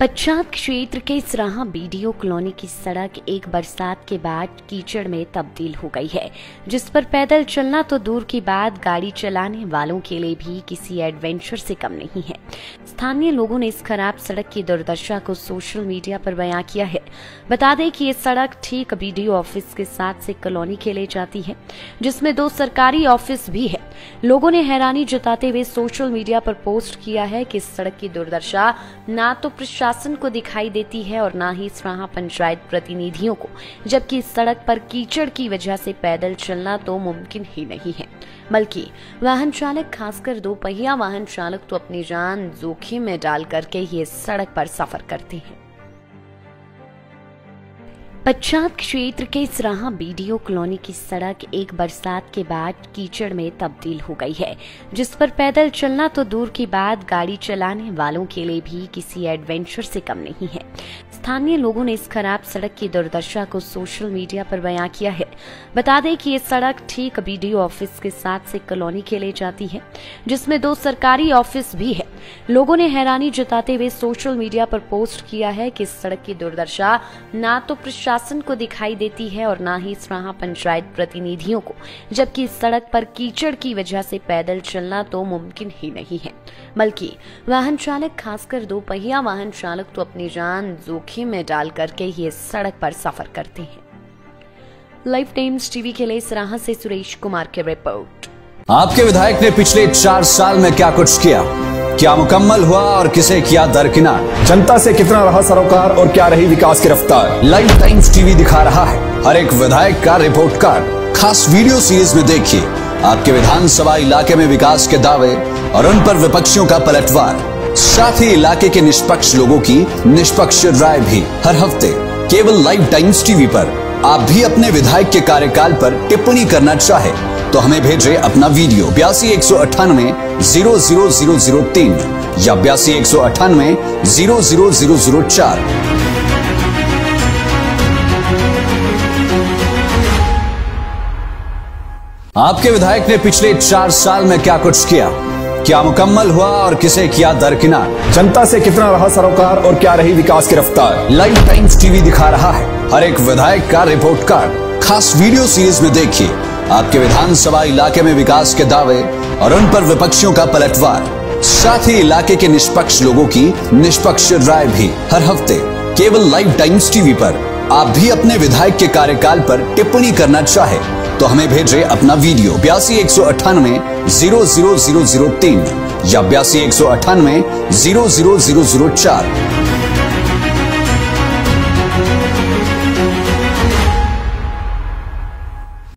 पच्छाद क्षेत्र के सराहा बीडीओ कॉलोनी की सड़क एक बरसात के बाद कीचड़ में तब्दील हो गई है, जिस पर पैदल चलना तो दूर की बात गाड़ी चलाने वालों के लिए भी किसी एडवेंचर से कम नहीं है। स्थानीय लोगों ने इस खराब सड़क की दुर्दशा को सोशल मीडिया पर बयां किया है। बता दें कि ये सड़क ठीक बीडीओ ऑफिस के साथ से कॉलोनी के लिए जाती है, जिसमें 2 सरकारी ऑफिस भी है। लोगों ने हैरानी जताते हुए सोशल मीडिया पर पोस्ट किया है कि इस सड़क की दुर्दशा ना तो प्रशासन को दिखाई देती है और ना ही सराहा पंचायत प्रतिनिधियों को, जबकि इस सड़क पर कीचड़ की वजह से पैदल चलना तो मुमकिन ही नहीं है, बल्कि वाहन चालक, खासकर 2 पहिया वाहन चालक तो अपनी जान जोखिम में डाल करके ही इस सड़क पर सफर करते हैं। पच्छाद क्षेत्र के सराहा बीडीओ कॉलोनी की सड़क एक बरसात के बाद कीचड़ में तब्दील हो गई है, जिस पर पैदल चलना तो दूर की बात गाड़ी चलाने वालों के लिए भी किसी एडवेंचर से कम नहीं है। स्थानीय लोगों ने इस खराब सड़क की दुर्दशा को सोशल मीडिया पर बयां किया है। बता दें कि ये सड़क ठीक बीडीओ ऑफिस के साथ से कॉलोनी के लिए जाती है, जिसमें 2 सरकारी ऑफिस भी है। लोगों ने हैरानी जताते हुए सोशल मीडिया पर पोस्ट किया है कि इस सड़क की दुर्दशा ना तो प्रशासन को दिखाई देती है और ना ही सराहा पंचायत प्रतिनिधियों को, जबकि इस सड़क पर कीचड़ की वजह से पैदल चलना तो मुमकिन ही नहीं है, बल्कि वाहन चालक, खासकर 2 पहिया वाहन चालक तो अपनी जान जोखिम में डाल करके ही इस सड़क पर सफर करते हैं। लाइव टाइम्स टीवी के लिए सराहा से सुरेश कुमार की रिपोर्ट। आपके विधायक ने पिछले 4 साल में क्या कुछ किया, क्या मुकम्मल हुआ और किसे किया दरकिनार, जनता से कितना रहा सरोकार और क्या रही विकास की रफ्तार। लाइव टाइम्स टीवी दिखा रहा है हर एक विधायक का रिपोर्ट कार्ड। खास वीडियो सीरीज में देखिए आपके विधानसभा इलाके में विकास के दावे और उन पर विपक्षियों का पलटवार, साथ ही इलाके के निष्पक्ष लोगों की निष्पक्ष राय भी हर हफ्ते केवल लाइव टाइम्स टीवी पर। आप भी अपने विधायक के कार्यकाल पर टिप्पणी करना चाहे तो हमें भेजें अपना वीडियो 82 198 00003 या 82 198 00004। आपके विधायक ने पिछले 4 साल में क्या कुछ किया, क्या मुकम्मल हुआ और किसे किया दरकिनार, जनता से कितना रहा सरोकार और क्या रही विकास की रफ्तार। लाइव टाइम्स टीवी दिखा रहा है हर एक विधायक का रिपोर्ट कार्ड। खास वीडियो सीरीज में देखिए आपके विधानसभा इलाके में विकास के दावे और उन पर विपक्षियों का पलटवार, साथ ही इलाके के निष्पक्ष लोगों की निष्पक्ष राय भी हर हफ्ते केवल लाइव टाइम्स टीवी पर। आप भी अपने विधायक के कार्यकाल पर टिप्पणी करना चाहे तो हमें भेजें अपना वीडियो 82 198 00003 या 82 198 00004।